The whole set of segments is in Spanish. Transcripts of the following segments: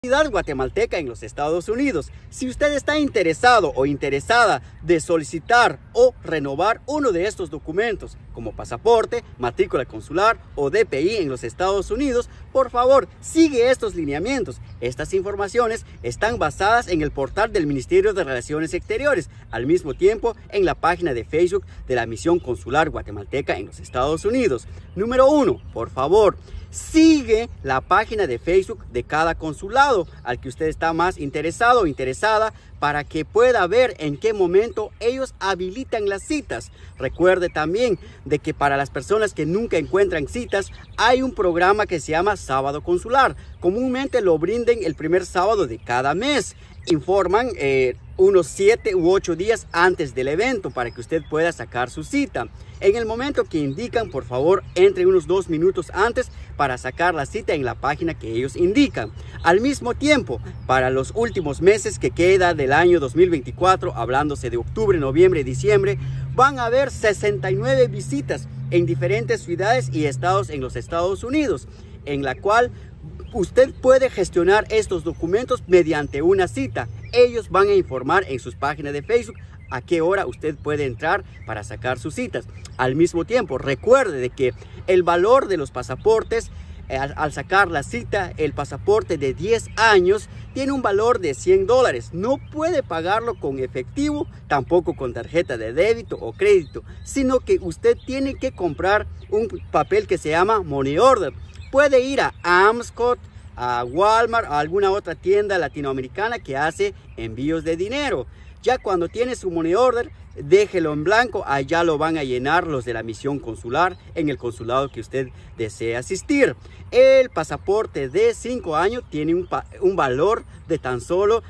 Comunidad guatemalteca en los Estados Unidos. Si usted está interesado o interesada de solicitar o renovar uno de estos documentos, como pasaporte, matrícula consular o DPI en los Estados Unidos, por favor, sigue estos lineamientos. Estas informaciones están basadas en el portal del Ministerio de Relaciones Exteriores, al mismo tiempo en la página de Facebook de la Misión Consular Guatemalteca en los Estados Unidos. Número 1, por favor, sigue la página de Facebook de cada consulado al que usted está más interesado o interesada para que pueda ver en qué momento ellos habilitan las citas. Recuerde también de que para las personas que nunca encuentran citas hay un programa que se llama Sábado Consular. Comúnmente lo brinden el primer sábado de cada mes. Informan unos 7 u 8 días antes del evento para que usted pueda sacar su cita. En el momento que indican, por favor, entre unos 2 minutos antes para sacar la cita en la página que ellos indican. Al mismo tiempo, para los últimos meses que queda del año 2024, hablándose de octubre, noviembre y diciembre, van a haber 69 visitas en diferentes ciudades y estados en los Estados Unidos, en la cual usted puede gestionar estos documentos mediante una cita. Ellos van a informar en sus páginas de Facebook a qué hora usted puede entrar para sacar sus citas. Al mismo tiempo, recuerde de que el valor de los pasaportes, al sacar la cita, el pasaporte de 10 años tiene un valor de $100. No puede pagarlo con efectivo, tampoco con tarjeta de débito o crédito, sino que usted tiene que comprar un papel que se llama Money Order. Puede ir a Amscot, a Walmart, a alguna otra tienda latinoamericana que hace envíos de dinero. Ya cuando tiene su money order, déjelo en blanco, allá lo van a llenar los de la misión consular en el consulado que usted desee asistir. El pasaporte de 5 años tiene un valor de tan solo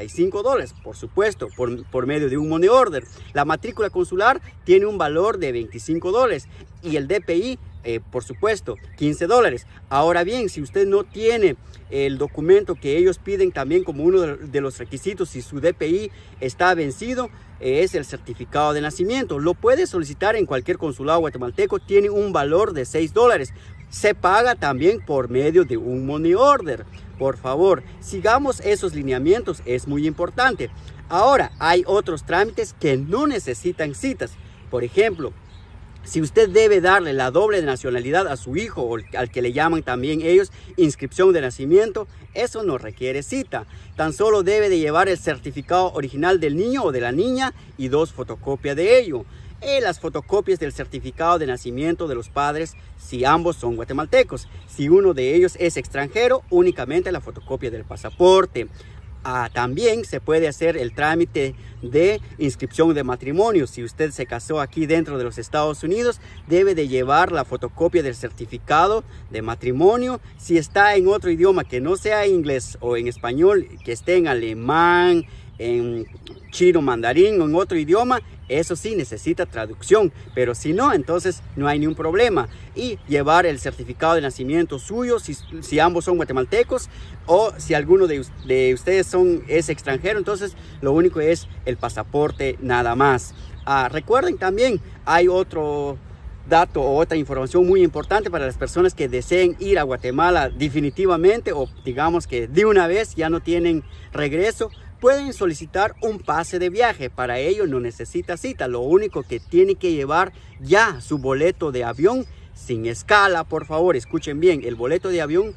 $65, por supuesto, por medio de un money order. La matrícula consular tiene un valor de $25 y el DPI, por supuesto, $15. Ahora bien, si usted no tiene el documento que ellos piden también como uno de los requisitos, si su DPI está vencido, es el certificado de nacimiento. Lo puede solicitar en cualquier consulado guatemalteco, tiene un valor de $6. Se paga también por medio de un money order. Por favor, sigamos esos lineamientos, es muy importante. Ahora, hay otros trámites que no necesitan citas. Por ejemplo, si usted debe darle la doble nacionalidad a su hijo o al que le llaman también ellos inscripción de nacimiento, eso no requiere cita. Tan solo debe de llevar el certificado original del niño o de la niña y 2 fotocopias de ello. Las fotocopias del certificado de nacimiento de los padres si ambos son guatemaltecos. Si uno de ellos es extranjero, únicamente la fotocopia del pasaporte. También se puede hacer el trámite de inscripción de matrimonio. Si usted se casó aquí dentro de los Estados Unidos, debe de llevar la fotocopia del certificado de matrimonio. Si está en otro idioma que no sea inglés o en español, que esté en alemán, en chino mandarín o en otro idioma, eso sí necesita traducción, pero si no, entonces no hay ningún problema. Y llevar el certificado de nacimiento suyo si ambos son guatemaltecos, o si alguno de ustedes es extranjero, entonces lo único es el pasaporte nada más. Recuerden también, hay otro dato o otra información muy importante para las personas que deseen ir a Guatemala definitivamente, o digamos que de una vez ya no tienen regreso. Pueden solicitar un pase de viaje. Para ello no necesita cita. Lo único que tiene que llevar ya su boleto de avión sin escala. Por favor, escuchen bien. El boleto de avión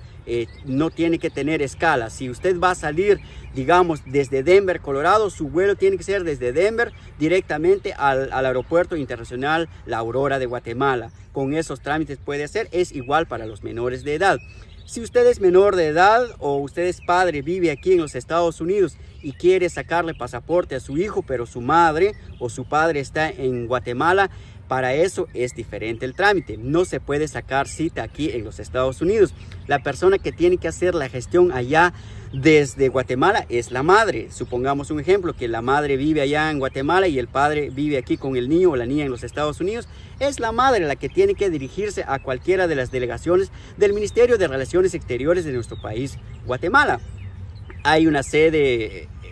no tiene que tener escala. Si usted va a salir, digamos, desde Denver, Colorado, su vuelo tiene que ser desde Denver directamente al Aeropuerto Internacional La Aurora de Guatemala. Con esos trámites puede hacer. Es igual para los menores de edad. Si usted es menor de edad o usted es padre, vive aquí en los Estados Unidos y quiere sacarle pasaporte a su hijo, pero su madre o su padre está en Guatemala, para eso es diferente el trámite. No se puede sacar cita aquí en los Estados Unidos. La persona que tiene que hacer la gestión allá desde Guatemala es la madre. Supongamos un ejemplo, que la madre vive allá en Guatemala y el padre vive aquí con el niño o la niña en los Estados Unidos. Es la madre la que tiene que dirigirse a cualquiera de las delegaciones del Ministerio de Relaciones Exteriores de nuestro país, Guatemala. Hay una sede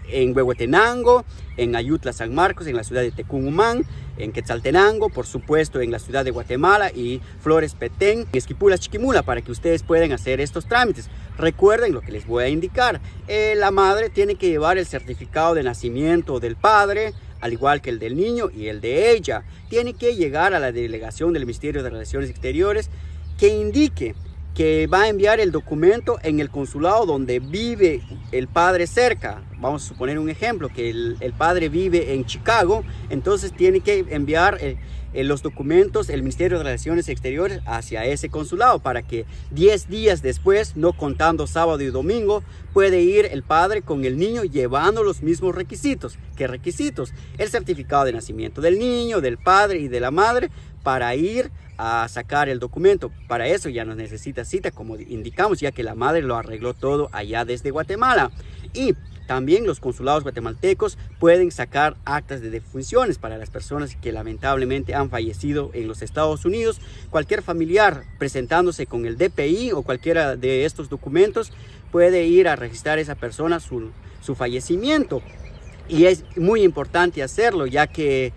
en Huehuetenango, en Ayutla, San Marcos, en la ciudad de Tecumumán, en Quetzaltenango, por supuesto en la ciudad de Guatemala y Flores Petén, y Esquipula, Chiquimula, para que ustedes puedan hacer estos trámites. Recuerden lo que les voy a indicar. La madre tiene que llevar el certificado de nacimiento del padre, al igual que el del niño y el de ella. Tiene que llegar a la delegación del Ministerio de Relaciones Exteriores que indique que va a enviar el documento en el consulado donde vive el padre cerca. Vamos a suponer un ejemplo, que el padre vive en Chicago, entonces tiene que enviar los documentos, el Ministerio de Relaciones Exteriores, hacia ese consulado para que 10 días después, no contando sábado y domingo, puede ir el padre con el niño llevando los mismos requisitos. ¿Qué requisitos? El certificado de nacimiento del niño, del padre y de la madre, para ir a sacar el documento. Para eso ya no necesita cita, como indicamos, ya que la madre lo arregló todo allá desde Guatemala. Y también los consulados guatemaltecos pueden sacar actas de defunciones para las personas que lamentablemente han fallecido en los Estados Unidos. Cualquier familiar presentándose con el DPI o cualquiera de estos documentos puede ir a registrar a esa persona su fallecimiento. Y es muy importante hacerlo, ya que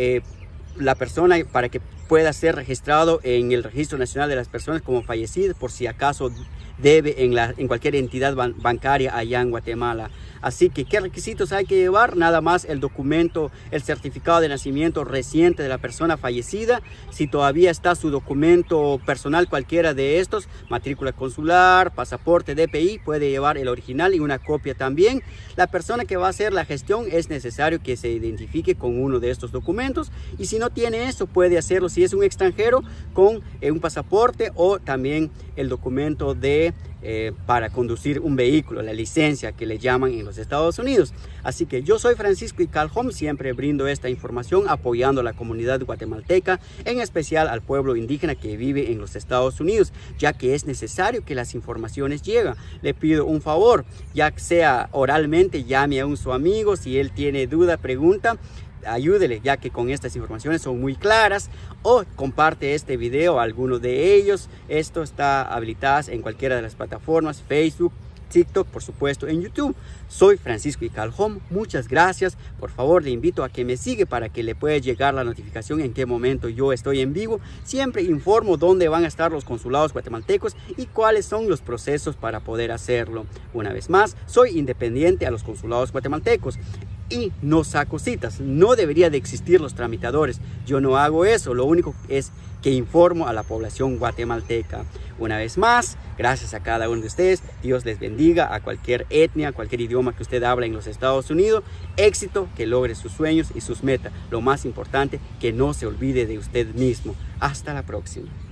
la persona, para que pueda ser registrado en el Registro Nacional de las Personas como fallecidas, por si acaso debe en cualquier entidad bancaria allá en Guatemala. Así que, ¿qué requisitos hay que llevar? Nada más el documento, el certificado de nacimiento reciente de la persona fallecida. Si todavía está su documento personal, cualquiera de estos, matrícula consular, pasaporte, DPI, puede llevar el original y una copia también. La persona que va a hacer la gestión es necesario que se identifique con uno de estos documentos, y si no tiene eso, puede hacerlo si es un extranjero con un pasaporte o también el documento de para conducir un vehículo, la licencia que le llaman en los Estados Unidos. Así que yo soy Francisco Icalhom, siempre brindo esta información apoyando a la comunidad guatemalteca, en especial al pueblo indígena que vive en los Estados Unidos, ya que es necesario que las informaciones lleguen. Le pido un favor, ya sea oralmente, llame a su amigo, si él tiene duda, pregunta, ayúdele, ya que con estas informaciones son muy claras, o comparte este video a alguno de ellos. Esto está habilitado en cualquiera de las plataformas, Facebook, TikTok, por supuesto en YouTube. Soy Francisco Icalhom, muchas gracias. Por favor, le invito a que me siga para que le pueda llegar la notificación en qué momento yo estoy en vivo. Siempre informo dónde van a estar los consulados guatemaltecos y cuáles son los procesos para poder hacerlo. Una vez más, soy independiente a los consulados guatemaltecos y no saco citas. No debería de existir los tramitadores. Yo no hago eso. Lo único es que informo a la población guatemalteca. Una vez más, gracias a cada uno de ustedes. Dios les bendiga a cualquier etnia, cualquier idioma que usted habla en los Estados Unidos. Éxito, que logre sus sueños y sus metas. Lo más importante, que no se olvide de usted mismo. Hasta la próxima.